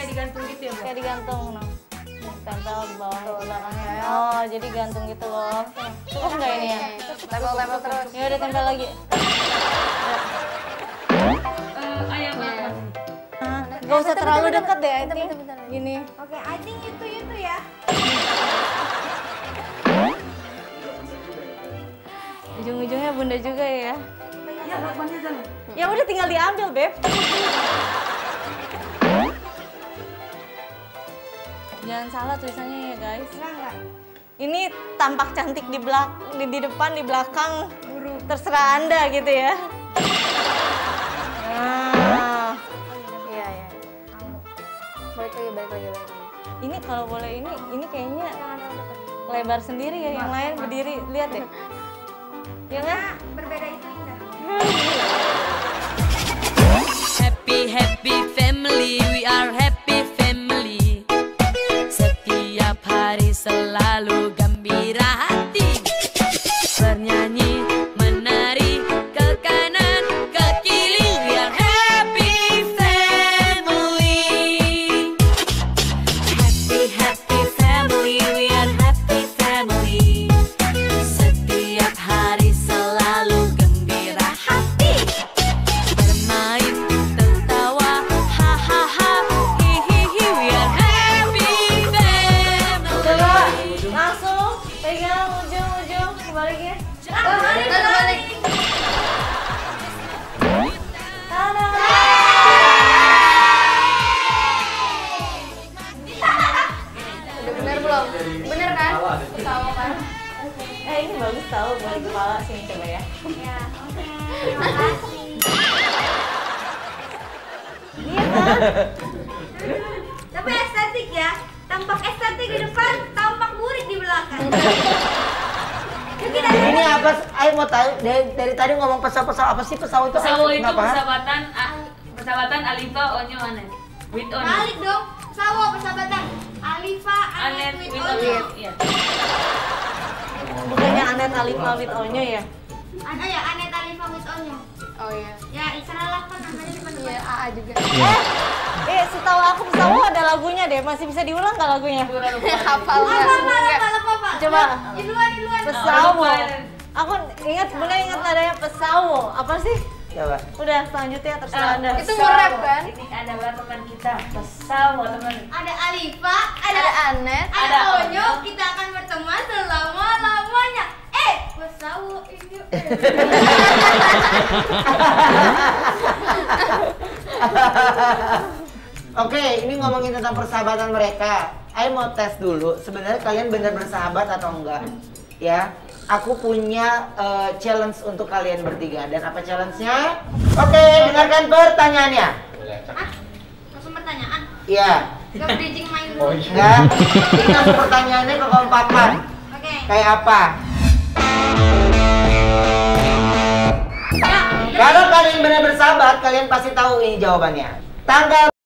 kayak digantung gitu ya, Bu? Kayak digantung, nah. Tempel di bawah belakangnya. Oh, jadi gantung gitu loh. Cukup nggak ini ya? Tempel terus. Ya udah tempel lagi. Ayam apa? Gak usah terlalu dekat deh, I think. Gini. Oke, I think itu ya. Ujung-ujungnya bunda juga ya. Ya, bakwannya jangan. Ya udah tinggal diambil, Beb. Jangan salah tulisannya ya, guys. Enggak. Ini tampak cantik di depan, di belakang. Terserah Anda gitu ya. Nah. Iya. Balik lagi. Ini kalau boleh ini kayaknya lebar sendiri ya, yang lain berdiri. Lihat deh. Ya kan? Berbeda itu indah. Happy family, we are happy family. Setiap hari selalu gembira hati. Bernyanyi, menari, ke kanan, ke kiri. We are happy family. Happy family, we are happy family. Setiap hari selalu gembira hati. Bermain, tertawa, hahaha, hihihi. We are happy family. Coba langsung pegang ujung-ujung kebaliknya. Balik. Tada! Udah bener belum? Bener kan? Tahu kan? Ini bagus tahu buat kepala sini coba ya. Ya, oke. Makasih. Iya kan? Tapi estetik ya. Tampak estetik di depan, tampak burik di belakang. Ini apa? Ayo mau tahu dari tadi ngomong pesawat apa sih pesawat itu? Pesawo itu Kenapa? persahabatan Alifa Onyo Anet. With Onyo. Balik dong. Sawo persahabatan. Alifa, Anet Anet, with with Onyo. Onyo. Iya. Bukannya Anet Alifa with Onyo ya? Ada ya Anet Alifa with Onyo. Oh iya. Ya, salah kan namanya cuma Iya, AA juga. Setahu aku Pesawo ada lagunya deh. Masih bisa diulang nggak lagunya? Hafal nggak? Apa? Coba. Duluan. Pesawo. Aku bener ingat nadanya Pesawo. Apa sih? Coba. Udah selanjutnya terserah Anda. Itu nge-rap kan? Ini adalah teman kita, Pesawo teman. Ada Alifa, Ada Anet. ada Onyo, kita akan berteman selama-lamanya. Pesawo ini. Oke, ini ngomongin tentang persahabatan mereka. Ayo mau tes dulu. Sebenarnya kalian benar bersahabat atau enggak? Ya, aku punya challenge untuk kalian bertiga. Dan apa challenge-nya? Oke, dengarkan pertanyaannya. Langsung pertanyaan. Iya. Gak bridging main dulu. Ya, ini langsung pertanyaannya kekompakan. Oke. Kayak apa? Kalau kalian benar bersahabat, kalian pasti tahu ini jawabannya. Tanggal